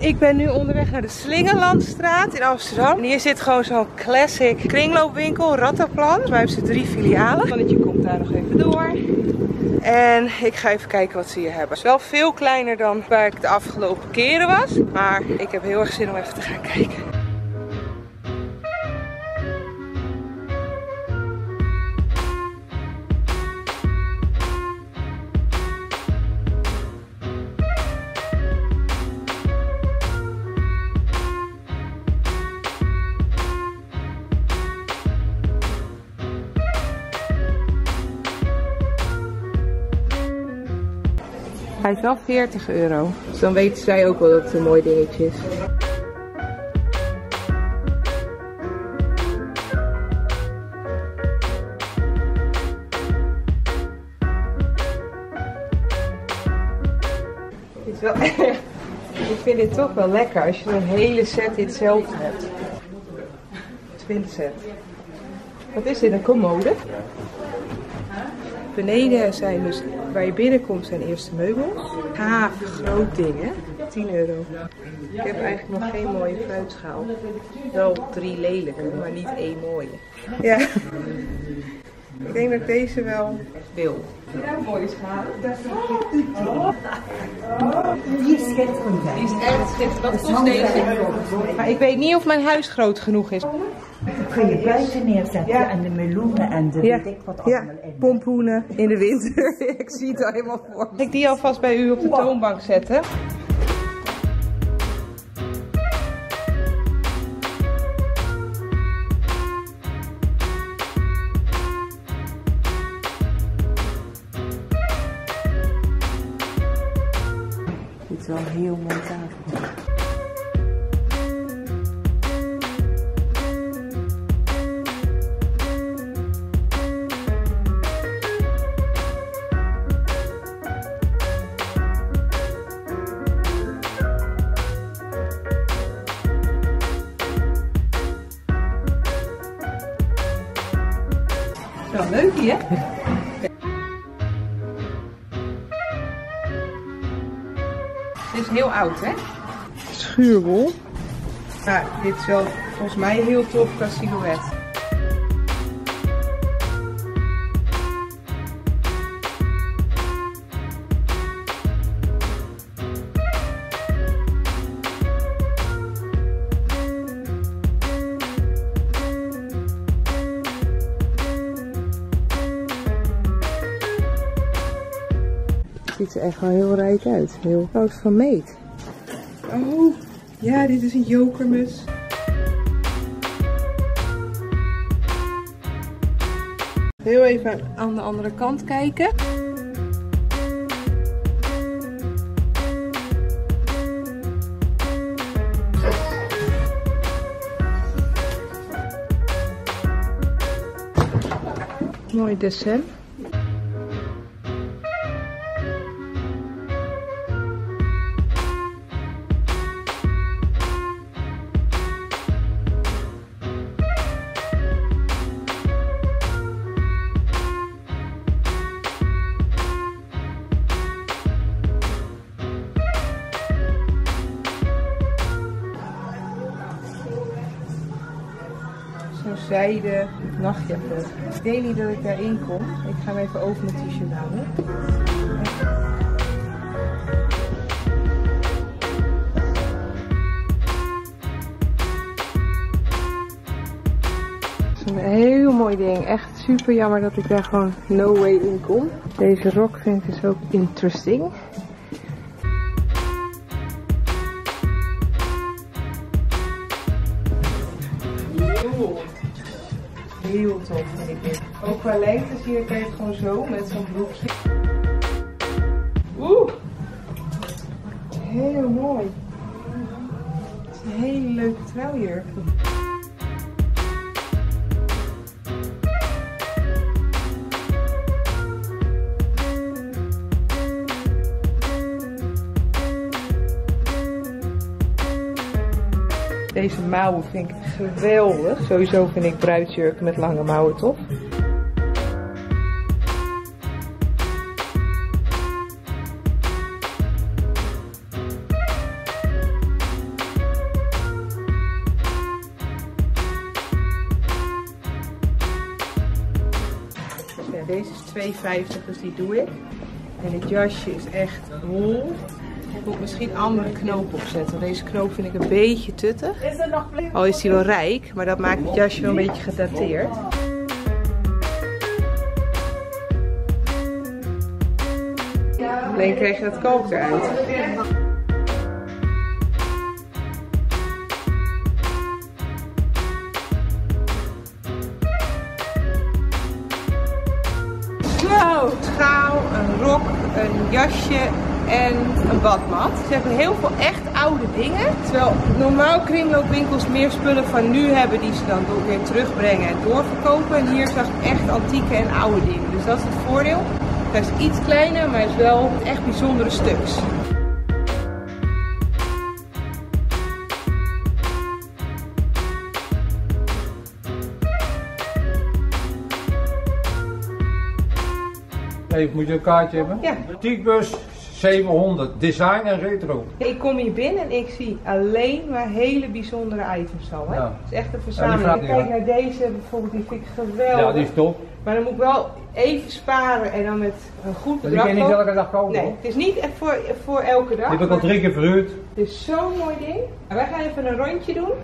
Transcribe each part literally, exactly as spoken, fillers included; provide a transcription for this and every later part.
Ik ben nu onderweg naar de Slingerlandstraat in Amsterdam. En hier zit gewoon zo'n classic kringloopwinkel, Rattenplan. Wij hebben ze drie filialen. Het mannetje komt daar nog even door. En ik ga even kijken wat ze hier hebben. Het is wel veel kleiner dan waar ik de afgelopen keren was. Maar ik heb heel erg zin om even te gaan kijken. Hij is wel veertig euro. Dus dan weten zij ook wel dat het een mooi dingetje is. Dit is wel echt. Ik vind dit toch wel lekker als je een hele set hetzelfde hebt. Twin set. Wat is dit? Een commode? Beneden zijn dus, waar je binnenkomt, zijn eerste meubels. Gaaf, groot ding hè, tien euro. Ik heb eigenlijk nog geen mooie fruitschaal. Wel drie lelijke, maar niet één mooie. Ja. Ik denk dat ik deze wel wil. Ja, een mooie schaal. Die is schitterend. Die is echt schitterend. Wat kost deze? Maar ik weet niet of mijn huis groot genoeg is. Dat kun je buiten neerzetten, ja. En de meloenen en de ja. weet ik wat allemaal ja. in. Pompoenen in de winter. Ik zie het al helemaal voor. Mag ik die alvast bij u op de toonbank zetten? Dit is wel een heel mooi tafel. Wel leuk hier. Dit is heel oud hè? Schuurwol. Nou, dit is wel volgens mij heel tof qua silhouet. Ziet er echt wel heel rijk uit. Heel groot van meet. Oh, ja, dit is een jokermus. Heel even aan de andere kant kijken. Mooi dessin. Zo'n zijde nachtjapon. Ik weet niet dat ik daarin kom. Ik ga hem even over mijn t-shirt houden. Een heel mooi ding. Echt super jammer dat ik daar gewoon no way in kom. Deze rok vind ik dus ook interesting. Heel tof vind ik dit. Ook qua lengte zie je het gewoon zo met zo'n broekje. Oeh! Heel mooi. Het is een hele leuke trouwjurk. Deze mouwen vind ik geweldig. Sowieso vind ik bruidsjurken met lange mouwen tof. Deze is twee vijftig, dus die doe ik. En het jasje is echt hol. Ik moet misschien andere knoop opzetten. Deze knoop vind ik een beetje tuttig. Is er nog Al is die wel rijk, maar dat maakt het jasje wel een beetje gedateerd. Alleen krijg je dat kalk eruit. Wow. Een schaal, een rok, een jasje en een badmat. Ze hebben heel veel echt oude dingen. Terwijl normaal kringloopwinkels meer spullen van nu hebben die ze dan weer terugbrengen en doorverkopen. En hier zag ik echt antieke en oude dingen. Dus dat is het voordeel. Hij is iets kleiner, maar is wel echt bijzondere stuks. Even, moet je een kaartje hebben? Ja. Typus zevenhonderd, design en retro. Ik kom hier binnen en ik zie alleen maar hele bijzondere items al. Hè? Ja. Het is echt een Ja, verzameling. die Kijk vraag- naar deze bijvoorbeeld, die vind ik geweldig. Ja, die is top. Maar dan moet ik wel even sparen en dan met een goed Die bedrag kan je niet kopen. elke dag kopen. Nee, hoor. het is niet echt voor, voor elke dag. Die heb ik al maar drie keer verhuurd. Het is zo'n mooi ding. En wij gaan even een rondje doen.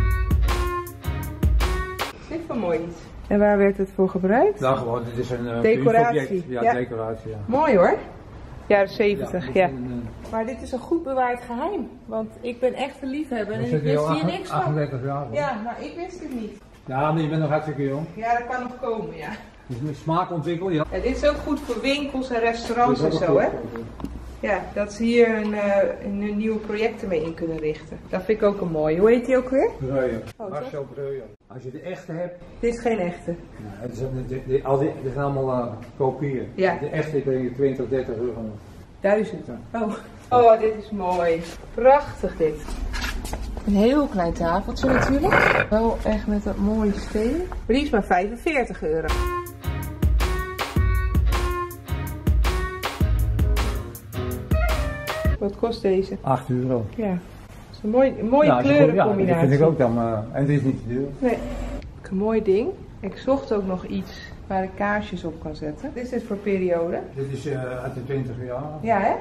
Dit is wel mooi iets. En waar werd het voor gebruikt? Nou gewoon, dit is een uh, Decoratie. object. Ja, Ja. decoratie. Ja. Mooi hoor. Jaren zeventig, dit ja. is een, uh, Maar dit is een goed bewaard geheim. Want ik ben echt een liefhebber en dan ik zit je wist al hier niks van. achtendertig jaar. hoor. Ja, nou ik wist het niet. Ja, maar je bent nog hartstikke jong. Ja, dat kan nog komen, ja. Dus met smaak ontwikkelen. Ja. Ja, dit is ook goed voor winkels en restaurants en Dit is zo, ook hè? goed. Ja, dat ze hier een, uh, een nieuwe projecten mee in kunnen richten. Dat vind ik ook een mooie. Hoe heet die ook weer? Breuer. Oh, Marcel Breuer. Als je de echte hebt, Dit is geen echte. nou, het is, een- de, de, al die, dit zijn allemaal uh, kopieën. Ja. De echte kun je twintig, dertig euro. Duizend. Ja. Oh. Oh, dit is mooi. Prachtig dit. Een heel klein tafeltje natuurlijk. Wel echt met dat mooie steen. Maar die is maar vijfenveertig euro. Wat kost deze? acht euro. Ja. Dat is een, mooi, een mooie Ja, dat is goed. kleurencombinatie. Ja, dat vind ik ook dan. Uh, en het is niet te duur. Nee. Een mooi ding. Ik zocht ook nog iets waar ik kaarsjes op kan zetten. Dit is dit voor periode? Dit is uh, uit de twintig jaar. Ja, hè?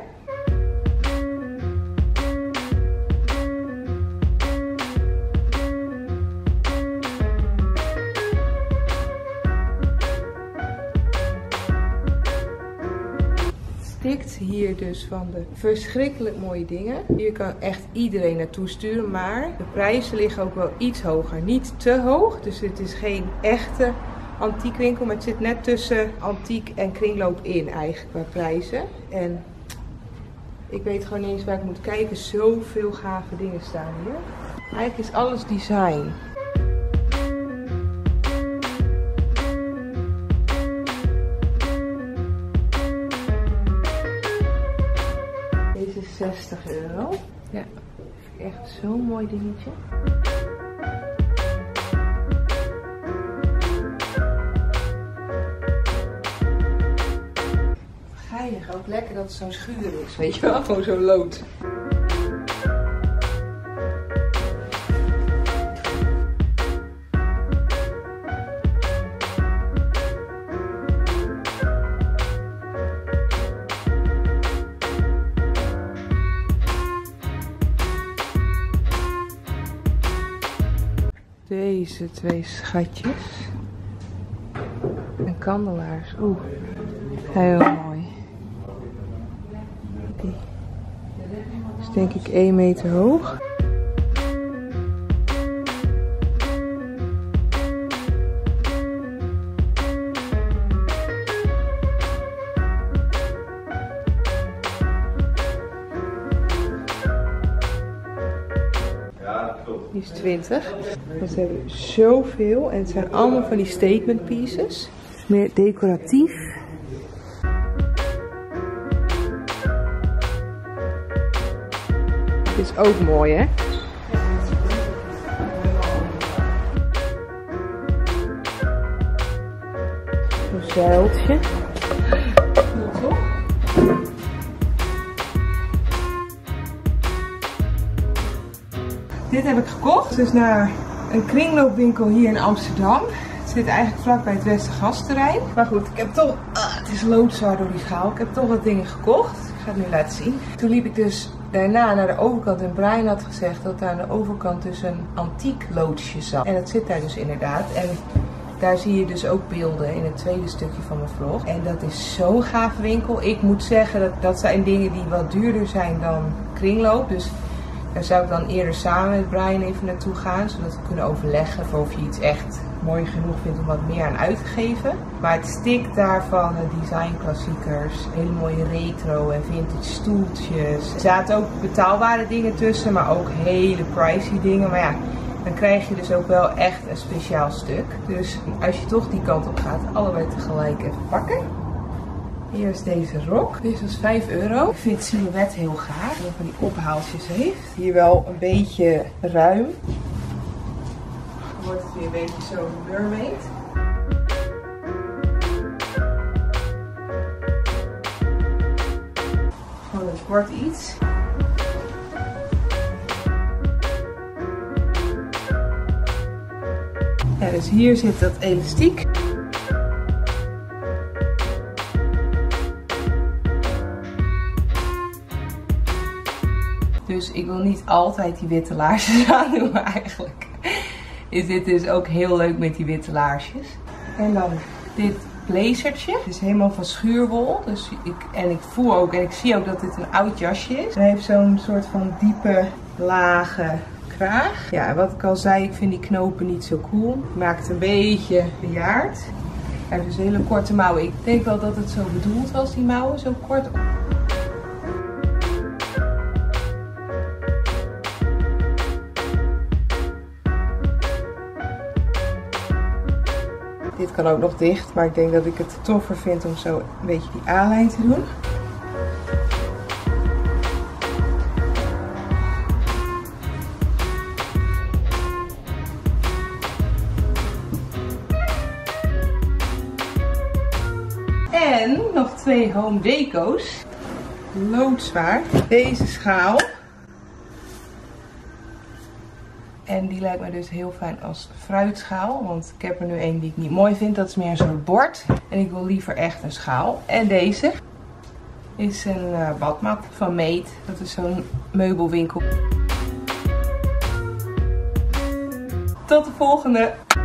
Stikt hier dus van de verschrikkelijk mooie dingen. Hier kan echt iedereen naartoe sturen, maar de prijzen liggen ook wel iets hoger. Niet te hoog, dus het is geen echte antiekwinkel, maar het zit net tussen antiek en kringloop in eigenlijk qua prijzen. En ik weet gewoon niet eens waar ik moet kijken. Zoveel gave dingen staan hier. Eigenlijk is alles design. Deze is zestig euro. Ja, echt zo'n mooi dingetje. Geinig, ook lekker dat het zo'n schuur is, weet je wel? Gewoon zo'n lood. Deze twee schatjes. En kandelaars. Oeh, heel mooi. Die is denk ik één meter hoog. Die is twintig. Want ze hebben zoveel en het zijn allemaal van die statement pieces. Meer decoratief. Dit is ook mooi, hè? Een zeiltje. Dit heb ik gekocht. Dus naar een kringloopwinkel hier in Amsterdam. Het zit eigenlijk vlak bij het Westergasterrein. Maar goed, ik heb toch... Ah, het is loodzwaar door die schaal. Ik heb toch wat dingen gekocht. Ik ga het nu laten zien. Toen liep ik dus daarna naar de overkant en Brian had gezegd dat daar aan de overkant dus een antiek loodsje zat. En dat zit daar dus inderdaad. En daar zie je dus ook beelden in het tweede stukje van mijn vlog. En dat is zo'n gaaf winkel. Ik moet zeggen dat dat zijn dingen die wat duurder zijn dan kringloop. Dus daar zou ik dan eerder samen met Brian even naartoe gaan. Zodat we kunnen overleggen of je iets echt mooi genoeg vindt om wat meer aan uit te geven. Maar het stikt daarvan, de designklassiekers, hele mooie retro en vintage stoeltjes. Er zaten ook betaalbare dingen tussen, maar ook hele pricey dingen. Maar ja, dan krijg je dus ook wel echt een speciaal stuk. Dus als je toch die kant op gaat, allebei tegelijk even pakken. Hier is deze rok. Deze was vijf euro. Ik vind het silhouet heel gaaf. Dat van die ophaaltjes heeft. Hier wel een beetje ruim. Dan wordt het weer een beetje zo'n mermaid. Gewoon een kort iets. Ja, dus hier zit dat elastiek. Dus ik wil niet altijd die witte laarsjes aandoen, maar eigenlijk is dit dus ook heel leuk met die witte laarsjes. En dan dit blazertje. Het is helemaal van schuurwol. Dus ik, en ik voel ook en ik zie ook dat dit een oud jasje is. Hij heeft zo'n soort van diepe, lage kraag. Ja, wat ik al zei, ik vind die knopen niet zo cool. Maakt het een beetje bejaard. Hij heeft dus hele korte mouwen. Ik denk wel dat het zo bedoeld was, die mouwen, zo kort. Dit kan ook nog dicht, maar ik denk dat ik het toffer vind om zo een beetje die A-lijn te doen. En nog twee home deco's. Loodzwaar. Deze schaal. En die lijkt me dus heel fijn als fruitschaal. Want ik heb er nu een die ik niet mooi vind. Dat is meer een soort bord. En ik wil liever echt een schaal. En deze is een uh, badmat van Made. Dat is zo'n meubelwinkel. Tot de volgende!